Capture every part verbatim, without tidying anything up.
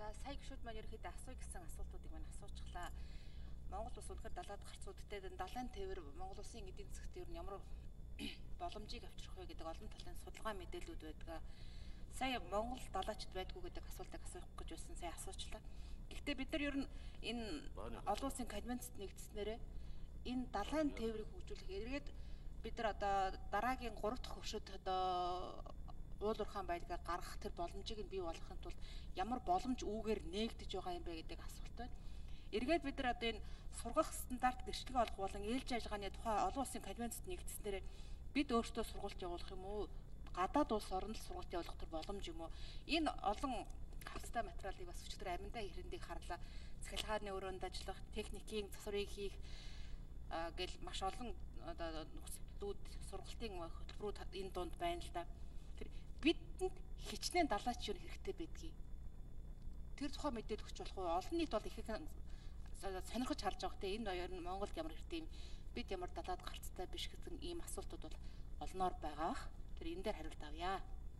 За сая гişүүд маань ерөөхдөө асууя гэсэн асуултуудыг маань асуучихлаа. Монгол улс үнэхээр далаад гарцуудтай далайн тээвэр Монгол улсын эдийн засгт ер нь ямар боломжийг авчрах вэ гэдэг олон талын судалгаа мэдээлэлүүд байдаг. Сая Монгол далаачд байдгүй гэдэг асуултыг асуух гэж байсан. Сая асуучлаа. Гэхдээ бид нар ер нь энэ олон улсын конвенцэд нэгдснээрээ энэ далайн тээврийг хөгжүүлэх эргээд бид нар одоо дараагийн гурав дахь хөршөд одоо уул уурхаан байлгаа гаргах тэр боломжийг нь бий болгохын тулд ямар боломж үүгээр нээгдэж байгаа юм бэ гэдэг асуулт байна. Эргээд бид нар одоо энэ сургах стандарт гэрчлэг олох болон ээлж ажиллагааны тухай олон улсын конвенцэд нэгдснээр бид өөрсдөө сургалт явуулах юм уу? Гадаад улс оронд л сургалт явуулах тэр боломж юм уу? Энэ олон хавцтай материалыг бас өчтөр аминдаа хэрэндийг харлаа. Цахилгааны өрөөнд ажиллах, техникийн засварыг хийх гэл маш олон одоо нөхцөлүүд сургалтын хөтөлбөрүүд энэ дунд байна л да. Тэр бидэнд хичнээн далаач юу хэрэгтэй байдгийг тэр тухай мэдээлэл өгч болох уу? Олон нийт бол их сонирхож харж байгаа хэрэг энэ хоёр нь Монголд ямар хэрэгтэй юм, бид ямар далаад гарцтай биш гэсэн ийм асуултууд бол олноор байгаа. Тэр энэ дээр хариулт авъя.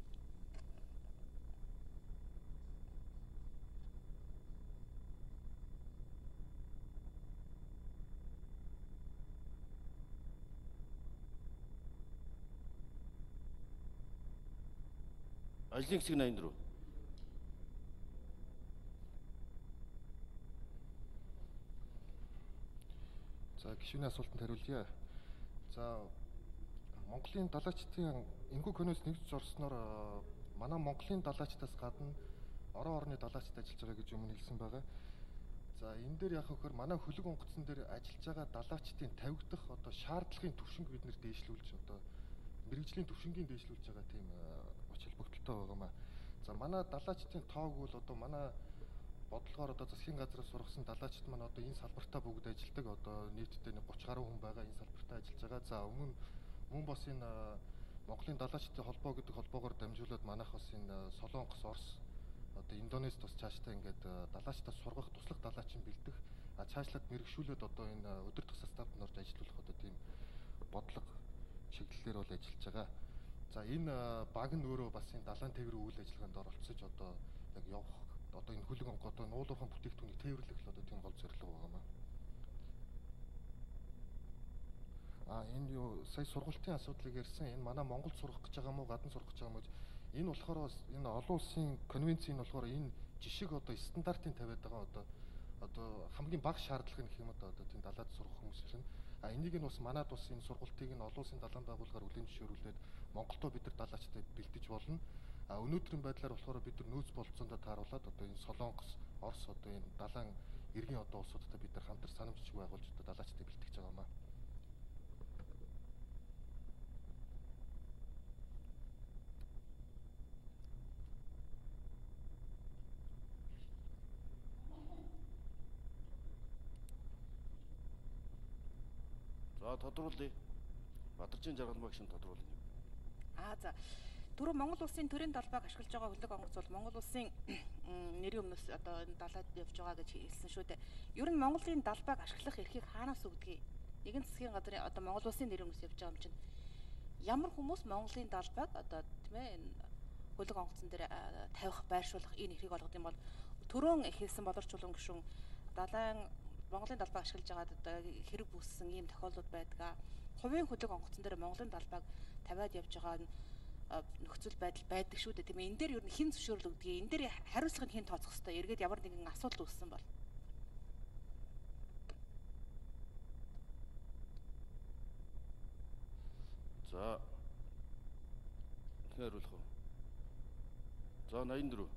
Ажлын хэсэг наймд руу. За гишүүний асуултанд хариулъя. За Монголын далаачдын энэхүү конвенц нэгдэж орсноор манай Монголын далаачдаас гадна орон орны далаачд ажиллаж байгаа гэж өмнө хэлсэн байгаа. За энэ дээр яг хөөр манай хөлөг онгоцон дээр ажиллаж байгаа далаачдын тавигдах одоо шаардлагын түвшинг бид нэр дээшлүүлж одоо мэрэгжлийн түвшингийн дээшлүүлж байгаа тийм оч холбогдолтой байгаамаа. За манай далаачдын тоог бол одоо манай бодлогоор одоо засгийн газраас сургасан далаачд маань одоо энэ салбартаа бүгд ажилладаг. Одоо нийтдээ гуравч гаруй хүн байгаа энэ салбартаа ажиллаж байгаа. За өмнө мөн бас энэ Монголын далаачдын холбоо гэдэг холбоогоор дамжуулаад манайх бас энэ Солонгос, Орос, одоо Индонез тус цаашдаа ингээд далаачдаа сургах, туслах далаачин бэлдэх, а цаашлаад мэрэгшүүлээд одоо энэ өдөртөх составд норж ажиллуулах одоо тийм бодлого чиглэлээр бол ажиллаж байгаа. За энэ баг нь өөрөө бас энэ далайн тээврийн үйл ажиллагаанд оролцож одоо яг явах одоо энэ хөлөг онгоо одоо нуулуурхан бүтээгдэхүүнийг тээвэрлэх л одоо тийм гол зорилго байгаамаа. А энэ юу сая сургалтын асуудлыг ярьсан. Энэ манай Монголд сурах гэж байгаа мó гадна сурах гэж байгаа мó энэ болохоор энэ олон улсын конвенцийн болохоор энэ жишг одоо стандартын тавиад байгаа одоо одоо хамгийн бага шаардлага гэх юм одоо одоо тийм далаад сурах хүмүүс шин. А энийг нь бас манад бас энэ сургалтыг нь олон улсын далайн байгууллагаар хүлээн зөвшөөрүүлээд Монголдо бид нар далаачтай бэлдэж болно. А өнөөдрийн байдлаар болохоор бид нар нөөц болцоондоо тааруулаад одоо энэ Солонгос, Орос одоо энэ далайн иргэн одоо улсуудтай бид нар хамтар санамжчиг байгуулж одоо далаачтай бэлтгэж байгаамаа. За тодруулъя. Бадарчин жаргал багш нь тодруулъя. Аа за. Түрүү Монгол улсын төрийн далбайг ашиглаж байгаа хөлөг онгоц бол Монгол улсын нэрийн өмнөөс одоо энэ далаад явж байгаа гэж хэлсэн шүү дээ. Ер нь Монголын далбайг ашиглах эрхийг хаанаас өгдөг? Нэгэн засгийн газрын одоо Монгол улсын нэрийн өмнөөс явж байгаа юм чинь ямар хүмүүс Монголын далбайг одоо тийм ээ энэ хөлөг онгоцон дээр тавих, байршуулах энэ эрхийг олгох юм бол төрөн хэлсэн болорч чулуун гишүүн далайн Монголын далбайг ашиглаж байгаад одоо хэрэг үүссэн ийм тохиолдол байдаг. Хувийн хөлөг онгоцон дээр Монголын далбайг тавиад явж байгаа нь нөхцөл байдал байдаг шүү дээ. Тийм ээ. Энэ дээр ер нь хэн зөвшөөрөл өгдөг? Энэ дээр хариуцлагыг хэн тооцох хэвээр? Эргээд ямар нэгэн асуудал үүссэн бол. За. Хариулах уу? За наймд руу.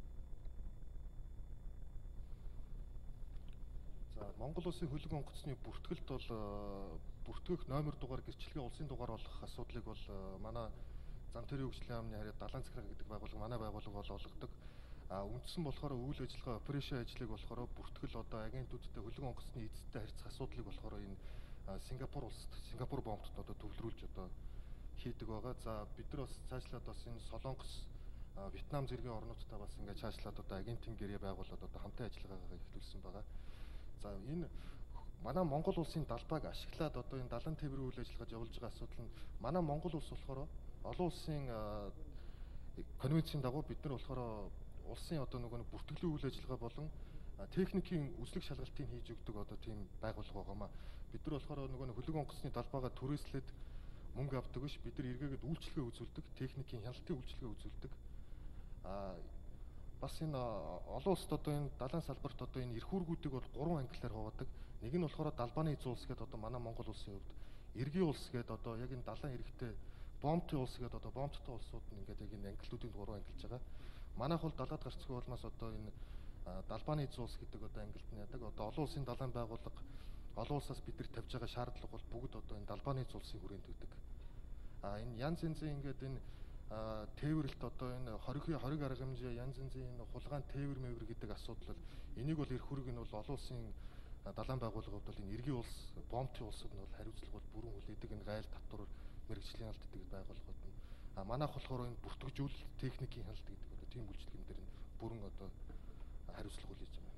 За Монгол улсын хөлөг онгоцны бүртгэлд бол бүртгэх номер дугаар гэрчлэгийн улсын дугаар болох асуудлыг бол манай зам төрийн хөгжлийн яамны харьяа далайн захиргаа гэдэг байгууллага манай байгууллага бол олгодог. А үндсэн болохоор үйл ажиллагаа операшн ажлыг болохоор бүртгэл одоо агентуудтай хөлөг онгоцны эзэдтэй харьцах асуудлыг болохоор энэ Сингапур улсад Сингапур бомбтод одоо төвлөрүүлж одоо хийдэг байгаа. За бид нар бас цаашлаад бас энэ Солонгос, Вьетнам зэргийн орнуудтай бас ингээд цаашлаад одоо агентийн гэрээ байгуулад одоо хамтын ажиллагаагаа эхлүүлсэн байгаа. За энэ манай Монгол улсын далбайг ашиглаад одоо энэ далайн тээврийн үйл ажиллагаанд явуулж байгаа асуудал нь манай Монгол улс болохоор олон улсын конвенцийн дагуу бид нар болохоор улсын одоо нөгөө нэг бүртгэлийн үйл ажиллагаа болон техникийн үзлэг шалгалтыг хийж өгдөг одоо тийм байгууллага байгаамаа. Бид нар болохоор нөгөө нэг хөлөг онгоцны талбайгаа түрээслээд мөнгө авдаг биш, бид нар эргээгээд үйлчлэгээ үзүүлдэг, техникийн хяналтын үйлчлэгээ үзүүлдэг. Аа бас энэ олон улсад одоо энэ далайн салбарт одоо энэ эрх үүргүүдийг бол гурван ангиллаар хуваадаг. Нэг нь болохоор далбааны эзэн улс гэдэг одоо манай Монгол улсын хувьд, эргийн улс гэдэг одоо яг энэ далайн эрэгтэй бомбтой улс гэдэг одоо бомбтой улсууд нь ингээд яг энэ ангиллуудын гурван ангилж байгаа. Манайх бол далаад гарцгүй улмаас одоо энэ далбааны эзэн улс гэдэг одоо ангилд нь яадаг. Одоо олон улсын далайн байгууллага олон улсаас бид нар тавьж байгаа шаардлага бол бүгд одоо энэ далбааны эзэн улсын хүрээнд байдаг. А энэ янз янзын ингээд энэ тээвэрлэлт одоо энэ хориг хориг арга хэмжээ янз янзын энэ хулгайн тээвэр мэвэр гэдэг асуудал бол энийг бол эрх үүрэг нь бол олон улсын далайн байгууллагууд бол энэ эргийн улс, бомбын улсууд нь бол хариуцлага бол бүрэн хүлээдэг. Энэ гайл татвар мэрэгжлийн хяналт гэдэг байгууллагууд нь. А манайх болохоор энэ бүртгэжүүлэлт, техникийн хяналт гэдэг одоо тийм үйлчлэгэн дээр нь бүрэн одоо хариуцлага хүлээж байгаа.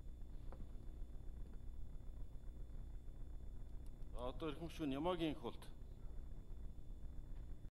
Одоо эрхэм гишүүн Ямагийн их болд